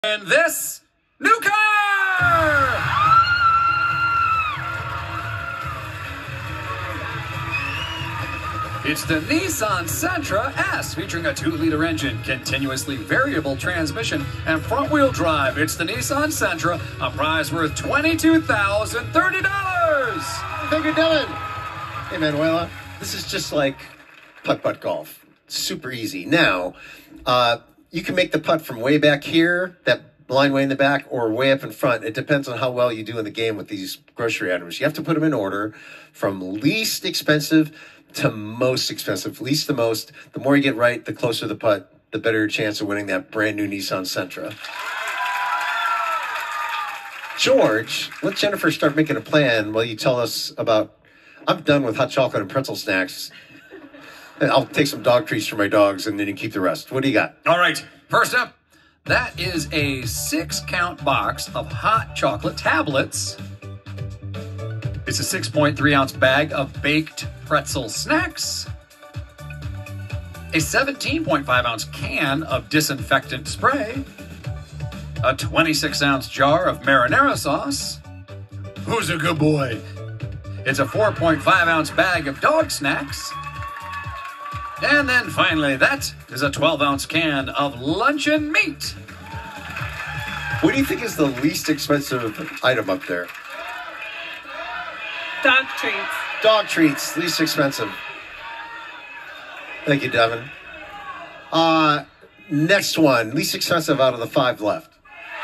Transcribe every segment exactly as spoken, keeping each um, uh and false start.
And this new car! It's the Nissan Sentra S, featuring a two liter engine, continuously variable transmission, and front-wheel drive. It's the Nissan Sentra, a prize worth twenty-two thousand thirty dollars. Thank you, Dylan. Hey, Manuela. This is just like putt-putt golf. Super easy. Now, uh, you can make the putt from way back here, that line way in the back, or way up in front. It depends on how well you do in the game with these grocery items. You have to put them in order from least expensive to most expensive. Least to most. The more you get right, the closer the putt, the better your chance of winning that brand new Nissan Sentra. George, let Jennifer start making a plan while you tell us about... I'm done with hot chocolate and pretzel snacks. I'll take some dog treats for my dogs, and then you keep the rest. What do you got? All right. First up, that is a six-count box of hot chocolate tablets. It's a six point three ounce bag of baked pretzel snacks. A seventeen point five ounce can of disinfectant spray. A twenty-six ounce jar of marinara sauce. Who's a good boy? It's a four point five ounce bag of dog snacks. And then finally, that is a twelve ounce can of luncheon meat. What do you think is the least expensive item up there? Dog treats. Dog treats, least expensive. Thank you, Devin. Uh, next one, least expensive out of the five left.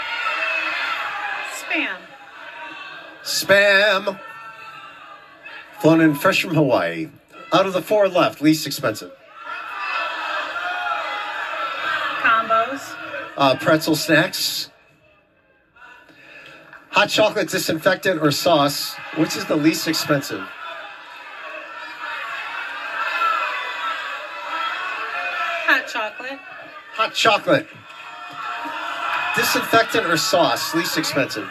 Spam. Spam. Flown in fresh from Hawaii. Out of the four left, least expensive. Combos. Uh, pretzel snacks. Hot chocolate disinfectant or sauce. Which is the least expensive? Hot chocolate. Hot chocolate. Disinfectant or sauce, least expensive?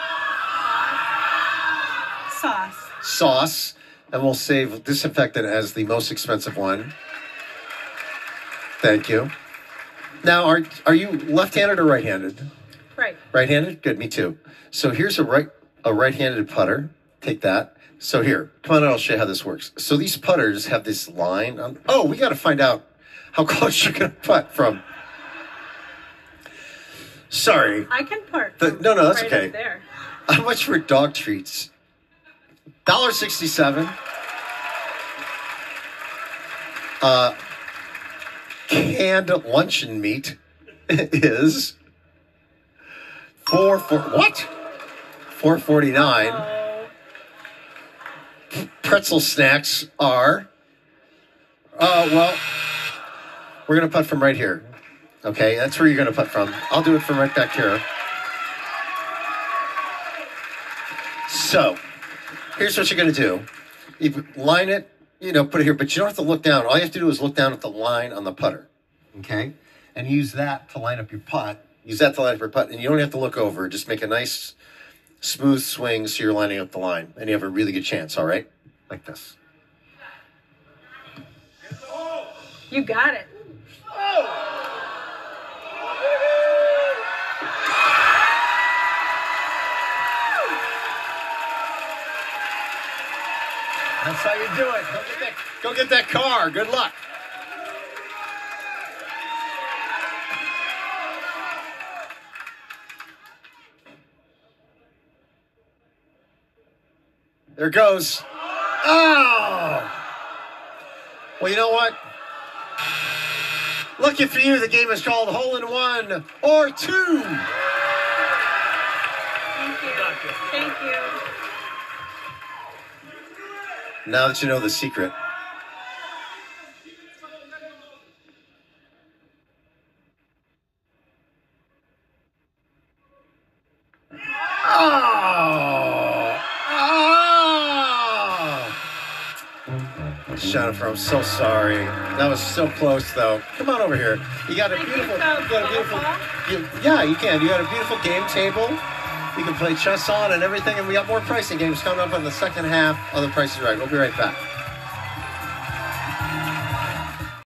Sauce. Sauce. And we'll save disinfectant as the most expensive one. Thank you. Now, are are you left-handed or right-handed? Right. Right-handed? Good, me too. So here's a right a right-handed putter. Take that. So here, come on, I'll show you how this works. So these putters have this line on. Oh, we got to find out how close you're going to putt from. Sorry. I can park. The, no, no, that's right okay. Up there. How much for dog treats? one dollar sixty-seven. Uh, canned luncheon meat is four for what? Four forty nine. Oh. Pretzel snacks are. Oh well, we're gonna putt from right here. Okay, that's where you're gonna putt from. I'll do it from right back here. So, here's what you're gonna do. You line it. You know, put it here, but you don't have to look down. All you have to do is look down at the line on the putter, okay? And use that to line up your putt. Use that to line up your putt, and you don't have to look over. Just make a nice, smooth swing so you're lining up the line, and you have a really good chance, all right? Like this. You got it. That's how you do it. Go get that, go get that car. Good luck. There it goes. Oh! Well, you know what? Lucky for you, the game is called Hole in One or Two. Thank you. Thank you. Now that you know the secret. Oh! Oh! Jennifer, I'm so sorry. That was so close, though. Come on over here. You got a beautiful, you got a beautiful, you, yeah, you can. You got a beautiful game table. You can play chess on and everything, and we got more pricing games coming up in the second half of The Price is Right. We'll be right back.